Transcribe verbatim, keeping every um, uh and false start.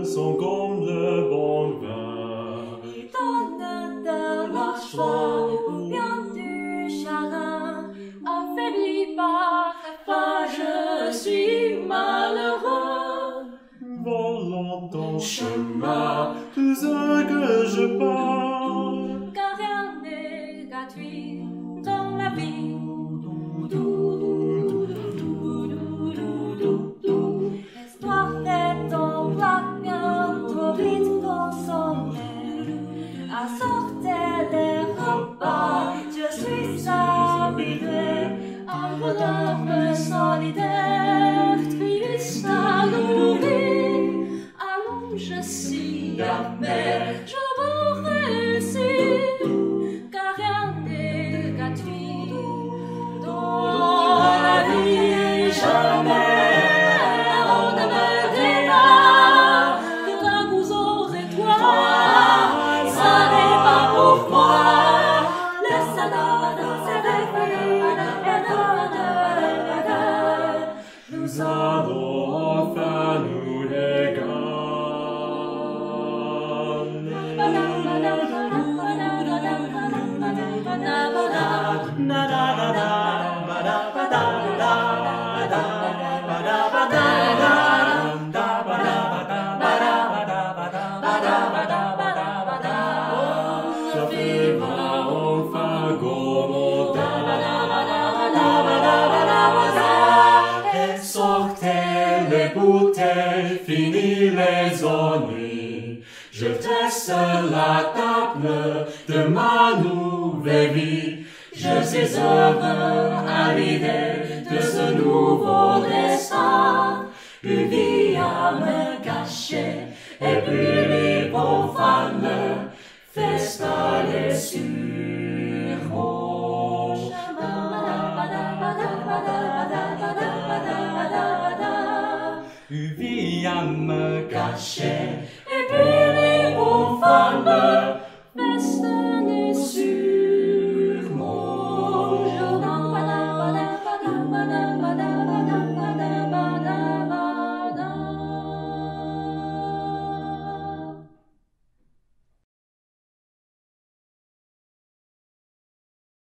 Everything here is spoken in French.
sont comme le bon vin. Ils donnent de la joie ou bien du chagrin. Affaibli par la foi, je suis malheureux. Volant ton chemin, tout ce que je parle. Car rien n'est gratuit dans la vie. L'histoire est en plaque, trop vite consommée. Assortez les repas, je suis habitué. Un voleur solidaire, triste à l'oubli. Allons, je suis amer, je veux réussir. Car rien n'est gratuit dans la vie. Jamais on ne me dira que d'un vous aurez toi. Ça n'est pas pourquoi le salade s'est Nous allons enfin nous régaler. Sortez les bouteilles, fini les ennuis. Je teste la table de ma nouvelle vie. Je suis heureux à l'idée de ce nouveau destin. Une vie à me cacher et puis les profanes festin sur mon chemin. Une vie à me cacher